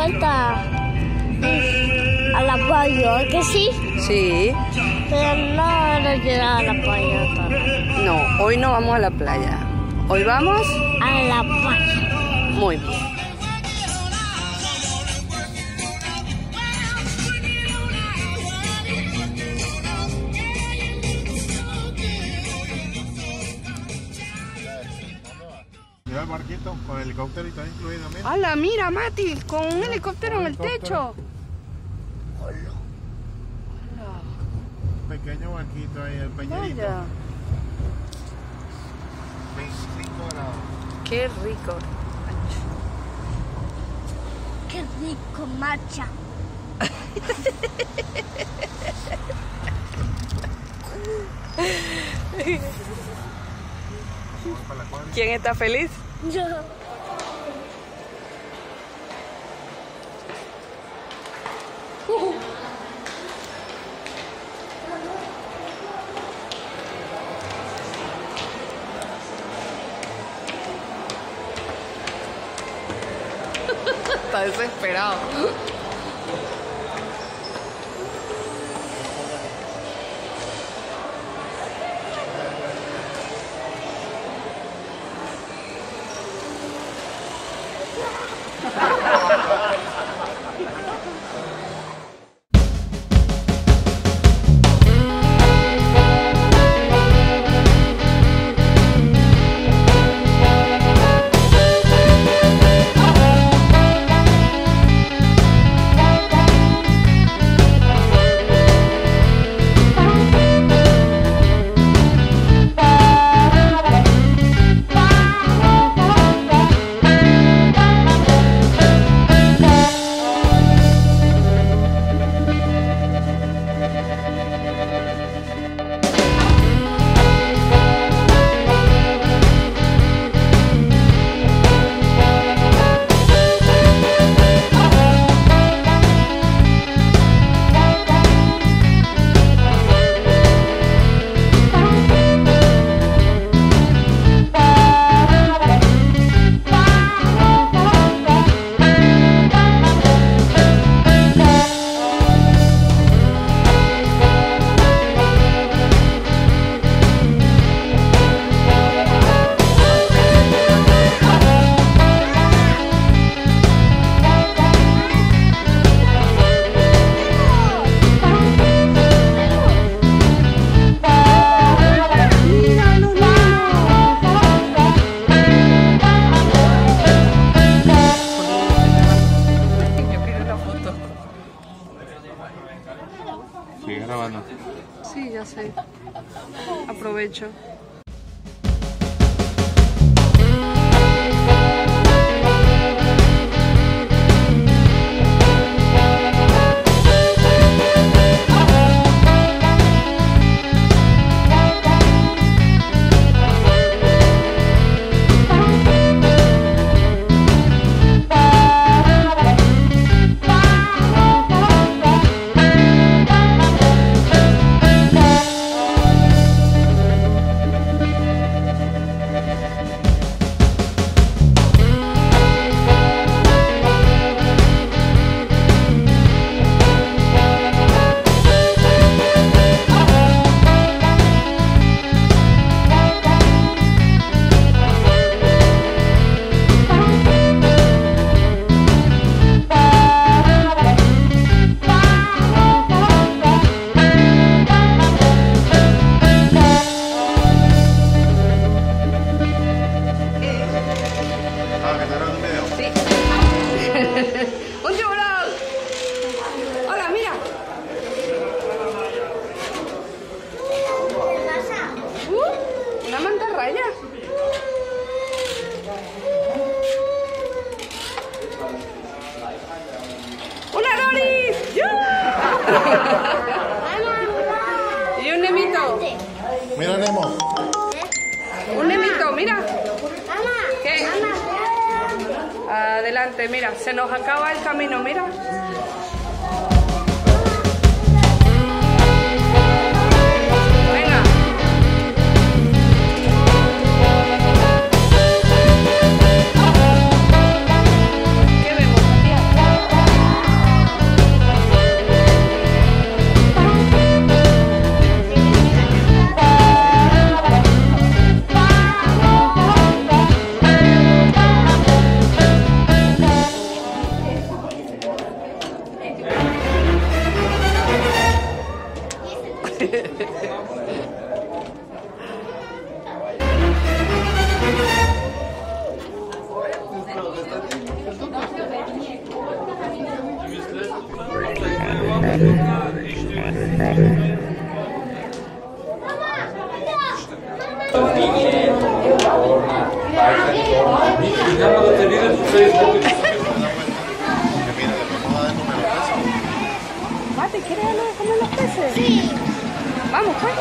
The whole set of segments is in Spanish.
falta ir a la playa, ¿que sí? Sí. Pero no nos llegar a la playa todavía. No, hoy no vamos a la playa. Hoy vamos A la playa. muy bien. Mira el barquito con el helicóptero y está incluido, mira. ¡Hala, mira, Mati! Con un helicóptero en el techo. Un pequeño barquito ahí, el peñerito. Vaya. 25 grados. ¡Qué rico! Qué rico, marcha. Para la cuadra. ¿Quién está feliz? Yo. Está desesperado. Sigue grabando. Sí, ya sé. Aprovecho. ¡Un tiburón! ¡Hola, mira! ¿Qué pasa? Una mantarraya. ¡Una Doris! Y un nemito. Mira, Nemo. Un nemito, mira. Mamá. ¿Qué? Adelante, mira. Se nos acaba el camino, mira. Venga. ¿Qué vemos, tía? Mate, ¿quieres comer los peces? Sí. Vamos, pues.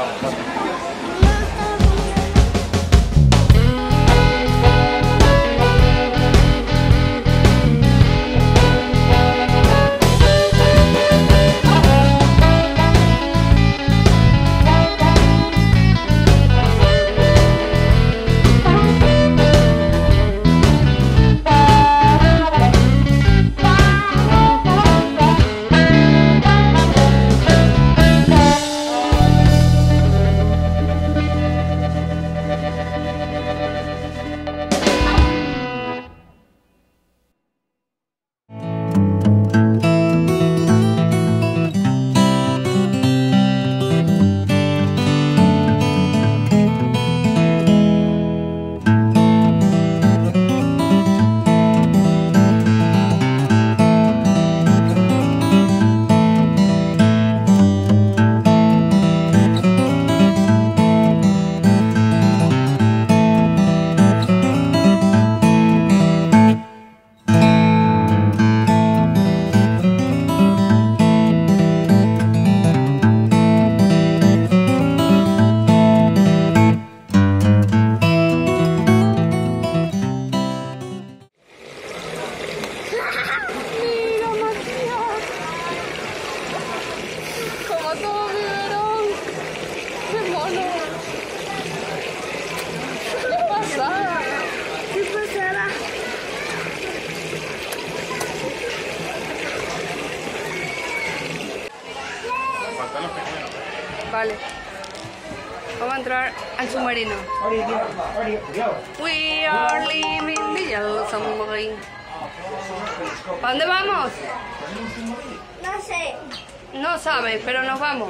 Vale. Vamos a entrar al submarino. We are living the yellow submarine. ¿Para dónde vamos? No sé. No sabes, pero nos vamos.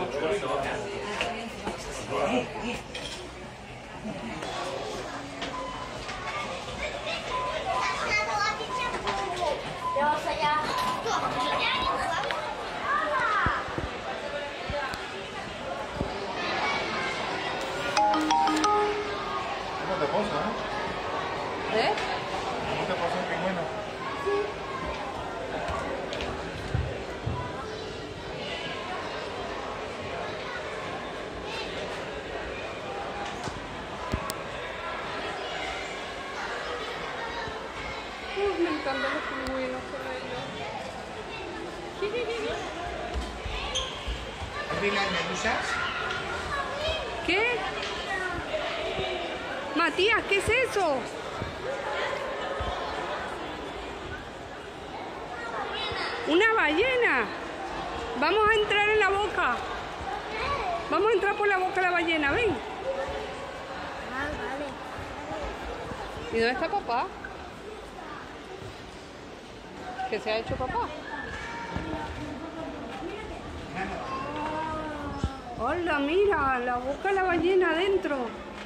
Vamos allá. ¿Cómo te posa, ¿Eh? ¿Cómo te posa un pingüino? Me encantan los pingüinos con ellos. ¿Las medusas? ¿Qué? Matías, ¿qué es eso? Una ballena. Vamos a entrar en la boca. Vamos a entrar por la boca de la ballena, ven. Ah, vale. ¿Y dónde está papá? ¿Qué se ha hecho papá? Hola, mira, la boca de la ballena adentro.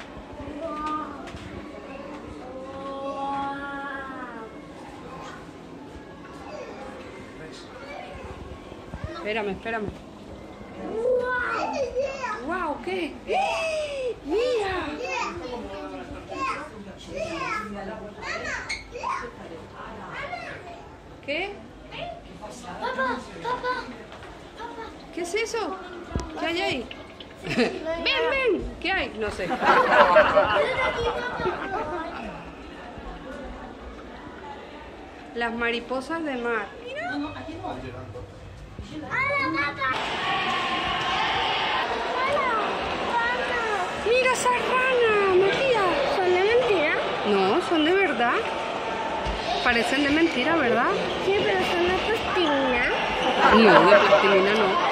Espérame, espérame. ¡Wow! ¿Qué? ¡Mira! ¿Qué? Papá. ¿Qué es eso? ¿Qué hay ahí? ¡Ven! ¿Qué hay? No sé. Las mariposas de mar. Mira esa rana, Matías. ¿Son de mentira? No, son de verdad. Parecen de mentira, ¿verdad? Sí, pero son de plastilina. No, de plastilina no.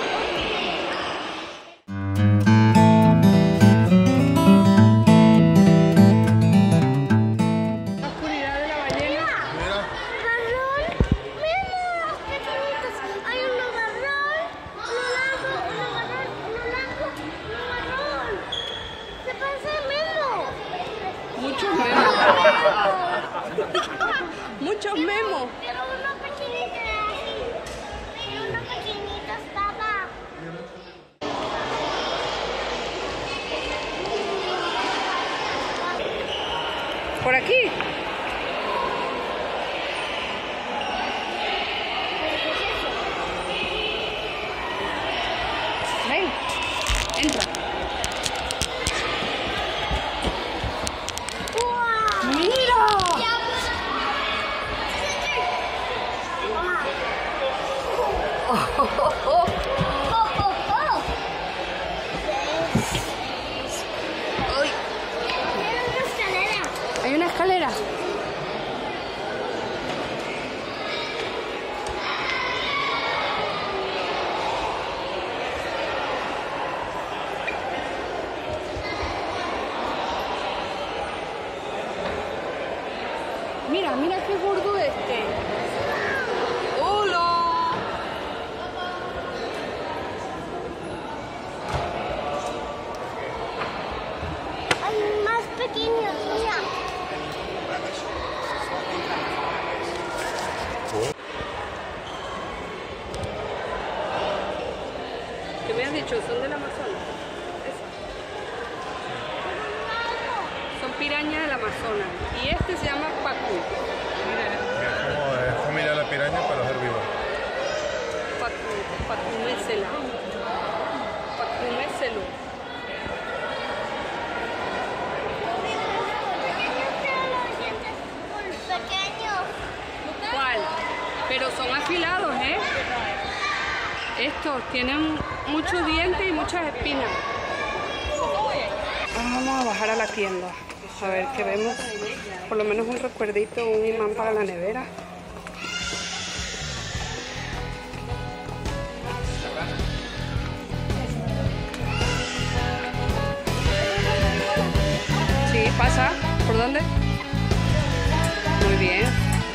La oscuridad de la ballena. Mira, ¡Garrón! ¡Mira! ¡Qué bonitos! Hay uno garrón, uno largo. ¡Se parece a Memo! Muchos memos. Muchos memos. Pero uno pequeñito así. Y uno pequeñito Entra. ¡Mira! ¡Ay! Hay una escalera. Mira, mira qué gordo este. ¡Hola! Hay más pequeños, mira. ¿Qué me has dicho? ¿Son del Amazonas? Son pirañas del Amazonas. Y este se llama pacu. Es como familia de la piraña, pero es herbívoro. Pacumésela. Pacuméselo. Pequeños. ¿Cuál? Pero son afilados, ¿eh? Estos tienen muchos dientes y muchas espinas. Vamos a bajar a la tienda. A ver qué vemos. Por lo menos un recuerdito, un imán para la nevera. Sí, pasa. ¿Por dónde? Muy bien.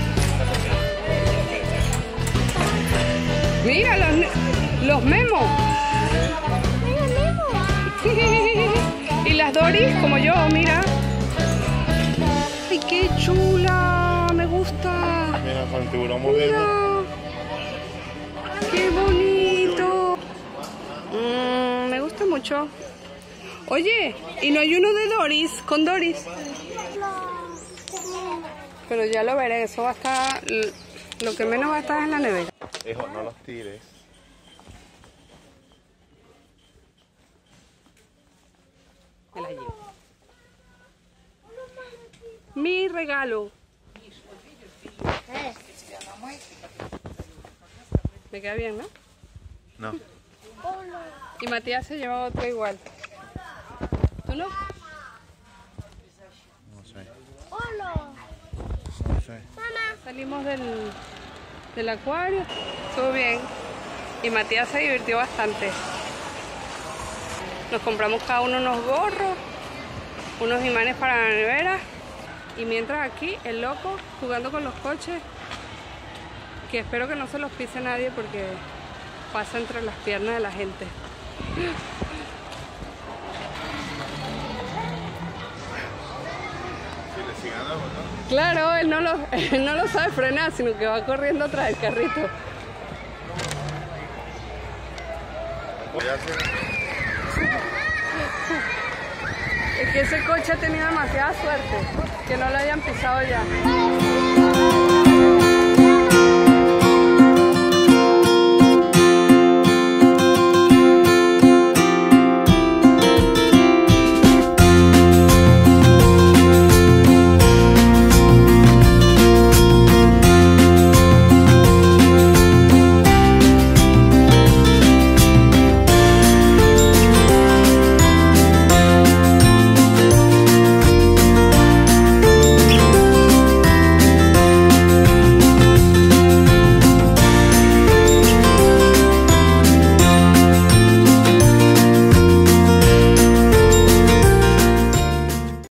Mira los memos. Y las Doris, como yo, mira. ¡Ay, qué chula! Me gusta. Mira, con el tiburón mordiendo. Mira. ¡Qué bonito! Me gusta mucho. Oye, ¿y no hay uno de Doris? Con Doris. Pero ya lo veré, eso va a estar... Lo que menos va a estar en la nevera. Hijo, no los tires. Me la llevo. Mi regalo. Me queda bien, ¿no? No. Y Matías se lleva otro igual. ¿Tú no? No sé. Hola. No sé. Salimos del acuario. Estuvo bien. Y Matías se divirtió bastante. Nos compramos cada uno unos gorros, unos imanes para la nevera. Y mientras aquí, el loco jugando con los coches, que espero que no se los pise nadie porque pasa entre las piernas de la gente. Claro, él no lo sabe frenar, sino que va corriendo atrás del carrito. Es que ese coche ha tenido demasiada suerte, que no lo hayan pisado ya.